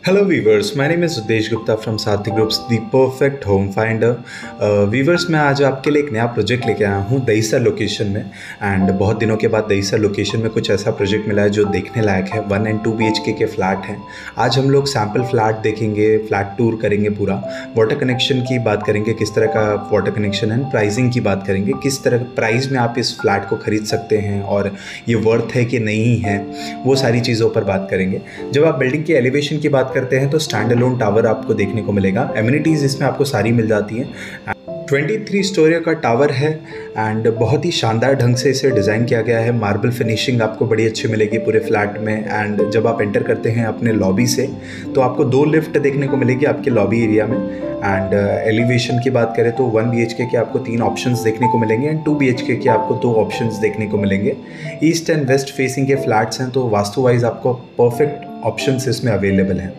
Hello viewers, my name is Udesh Gupta from Sathi Groups, the perfect home finder. Viewers, मैं आज आपके लिए एक नया प्रोजेक्ट लेके आया हूँ दहीसर लोकेशन में। एंड बहुत दिनों के बाद दहीसर लोकेशन में कुछ ऐसा प्रोजेक्ट मिला है जो देखने लायक है। 1 and 2 BHK के फ्लैट हैं। आज हम लोग सैम्पल फ्लैट देखेंगे, फ्लैट टूर करेंगे पूरा। वाटर कनेक्शन की बात करेंगे, किस तरह का वाटर कनेक्शन है। प्राइसिंग की बात करेंगे, किस तरह प्राइस में आप इस फ्लैट को ख़रीद सकते हैं और ये वर्थ है कि नहीं है, वो सारी चीज़ों पर बात करेंगे। जब आप बिल्डिंग की एलिवेशन की बात करते हैं तो स्टैंड अलोन टावर आपको देखने को मिलेगा। एमिनिटीज़ इसमें आपको सारी मिल जाती हैं। 23 स्टोरी का टावर है एंड बहुत ही शानदार ढंग से इसे डिज़ाइन किया गया है। मार्बल फिनिशिंग आपको बड़ी अच्छी मिलेगी पूरे फ्लैट में। एंड जब आप एंटर करते हैं अपने लॉबी से तो आपको 2 लिफ्ट देखने को मिलेगी आपके लॉबी एरिया में। एंड एलिवेशन की बात करें तो 1 BHK के आपको 3 ऑप्शंस देखने को मिलेंगे एंड 2 BHK के आपको 2 ऑप्शंस देखने को मिलेंगे। ईस्ट एंड वेस्ट फेसिंग के फ्लैट्स हैं तो वास्तु वाइज आपको परफेक्ट ऑप्शंस इसमें अवेलेबल हैं।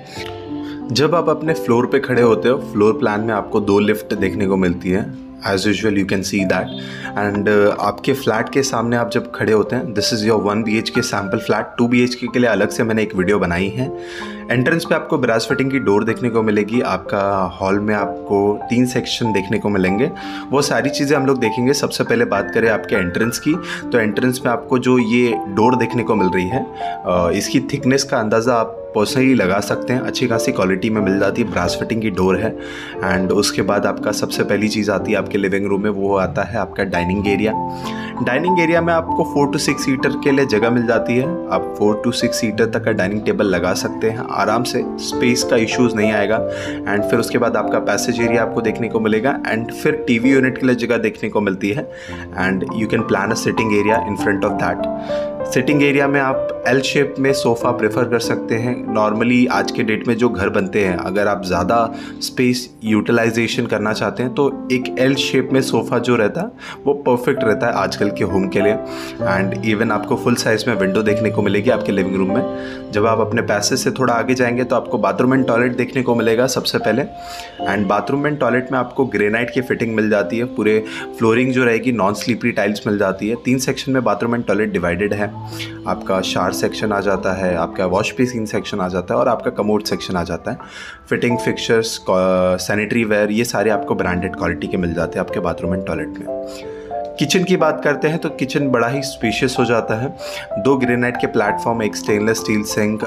जब आप अपने फ्लोर पे खड़े होते हो, फ्लोर प्लान में आपको 2 लिफ्ट देखने को मिलती है। As usual you can see that. And आपके फ्लैट के सामने आप जब खड़े होते हैं, this is your 1 BHK sample flat. 2 BHK के लिए अलग से मैंने एक वीडियो बनाई है। एंट्रेंस पे आपको ब्रास फिटिंग की डोर देखने को मिलेगी। आपका हॉल में आपको 3 सेक्शन देखने को मिलेंगे। वो सारी चीज़ें हम लोग देखेंगे। सबसे पहले बात करें आपके एंट्रेंस की, तो एंट्रेंस में आपको जो ये डोर देखने को मिल रही है, इसकी थिकनेस का अंदाज़ा आप पर्सनली लगा सकते हैं। अच्छी खासी क्वालिटी में मिल जाती है। ब्रास फिटिंग की डोर है। एंड उसके बाद आपका सबसे पहली चीज़ आती है आपके लिविंग रूम में, वो आता है आपका डाइनिंग एरिया। डाइनिंग एरिया में आपको 4 to 6 सीटर के लिए जगह मिल जाती है। आप 4 to 6 सीटर तक का डाइनिंग टेबल लगा सकते हैं आराम से, स्पेस का इश्यूज़ नहीं आएगा। एंड फिर उसके बाद आपका पैसेज एरिया आपको देखने को मिलेगा। एंड फिर टीवी यूनिट के लिए जगह देखने को मिलती है। And you can plan a sitting area in front of that. Sitting area में आप L शेप में सोफ़ा प्रेफर कर सकते हैं। नॉर्मली आज के डेट में जो घर बनते हैं, अगर आप ज़्यादा स्पेस यूटिलाइजेशन करना चाहते हैं तो एक L शेप में सोफ़ा जो रहता है वो परफेक्ट रहता है आजकल के होम के लिए। एंड इवन आपको फुल साइज़ में विंडो देखने को मिलेगी आपके लिविंग रूम में। जब आप अपने पैसेज से थोड़ा आगे जाएंगे तो आपको बाथरूम एंड टॉयलेट देखने को मिलेगा सबसे पहले। एंड बाथरूम एंड टॉयलेट में आपको ग्रेनाइट की फिटिंग मिल जाती है। पूरे फ्लोरिंग जो रहेगी नॉन स्लीपरी टाइल्स मिल जाती है। 3 सेक्शन में बाथरूम एंड टॉयलेट डिवाइडेड है। आपका शावर सेक्शन आ जाता है, आपका वॉश बेसिन सेक्शन आ जाता है और आपका कमोड सेक्शन आ जाता है। फिटिंग फिक्चर्स, सैनिटरी वेयर, ये सारे आपको ब्रांडेड क्वालिटी के मिल जाते हैं आपके बाथरूम एंड टॉयलेट में। किचन की बात करते हैं तो किचन बड़ा ही स्पेशियस हो जाता है। 2 ग्रेनाइट के प्लेटफॉर्म, एक स्टेनलेस स्टील सिंक,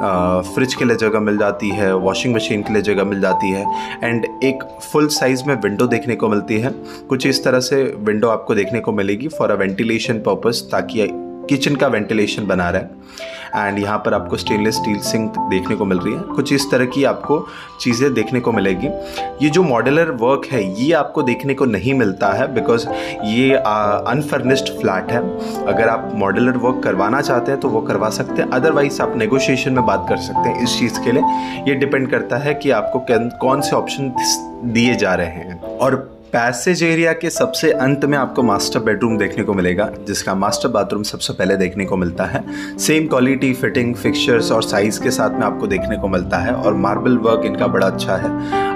फ्रिज के लिए जगह मिल जाती है, वॉशिंग मशीन के लिए जगह मिल जाती है। एंड एक फुल साइज़ में विंडो देखने को मिलती है। कुछ इस तरह से विंडो आपको देखने को मिलेगी फॉर अ वेंटिलेशन पर्पस, ताकि किचन का वेंटिलेशन बना रहे। एंड यहाँ पर आपको स्टेनलेस स्टील सिंक देखने को मिल रही है। कुछ इस तरह की आपको चीज़ें देखने को मिलेगी। ये जो मॉड्यूलर वर्क है ये आपको देखने को नहीं मिलता है बिकॉज ये अनफर्निश्ड फ्लैट है। अगर आप मॉड्यूलर वर्क करवाना चाहते हैं तो वो करवा सकते हैं, अदरवाइज आप नेगोशिएशन में बात कर सकते हैं इस चीज़ के लिए। ये डिपेंड करता है कि आपको कौन से ऑप्शन दिए जा रहे हैं। और पैसेज एरिया के सबसे अंत में आपको मास्टर बेडरूम देखने को मिलेगा, जिसका मास्टर बाथरूम सबसे पहले देखने को मिलता है। सेम क्वालिटी, फिटिंग, फिक्चर्स और साइज़ के साथ में आपको देखने को मिलता है। और मार्बल वर्क इनका बड़ा अच्छा है।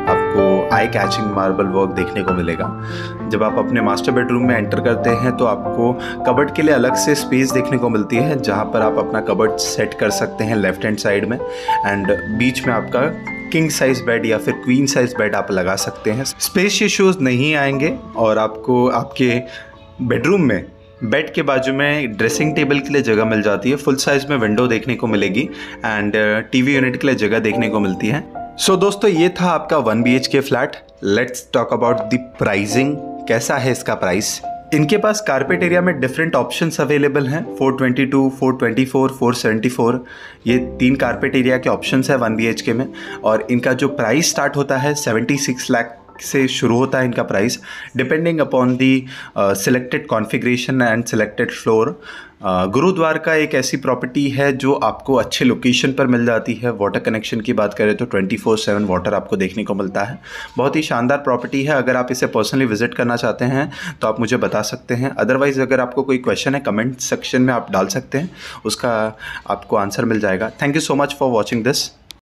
आपको आई कैचिंग मार्बल वर्क देखने को मिलेगा। जब आप अपने मास्टर बेडरूम में एंटर करते हैं तो आपको कबर्ड के लिए अलग से स्पेस देखने को मिलती है, जहाँ पर आप अपना कबर्ड सेट कर सकते हैं लेफ्ट हैंड साइड में। एंड बीच में आपका किंग साइज बेड या फिर क्वीन साइज बेड आप लगा सकते हैं। स्पेस इश्यूज नहीं आएंगे। और आपको आपके बेडरूम में बेड के बाजू में ड्रेसिंग टेबल के लिए जगह मिल जाती है। फुल साइज में विंडो देखने को मिलेगी एंड टीवी यूनिट के लिए जगह देखने को मिलती है। सो दोस्तों, ये था आपका 1 BHK flat. Let's talk about the pricing. कैसा है इसका प्राइस? इनके पास कारपेट एरिया में डिफरेंट ऑप्शंस अवेलेबल हैं। 422, 424, 474, ये 3 कारपेट एरिया के ऑप्शंस है 1 BHK में। और इनका जो प्राइस स्टार्ट होता है 76 लाख से शुरू होता है इनका price, depending upon the selected configuration and selected floor. Gurdwara का एक ऐसी प्रॉपर्टी है जो आपको अच्छे लोकेशन पर मिल जाती है। वाटर कनेक्शन की बात करें तो 24/7 वाटर आपको देखने को मिलता है। बहुत ही शानदार प्रॉपर्टी है। अगर आप इसे पर्सनली विजिट करना चाहते हैं तो आप मुझे बता सकते हैं। अदरवाइज़ अगर आपको कोई क्वेश्चन है कमेंट सेक्शन में आप डाल सकते हैं, उसका आपको आंसर मिल जाएगा। Thank you so much for watching this.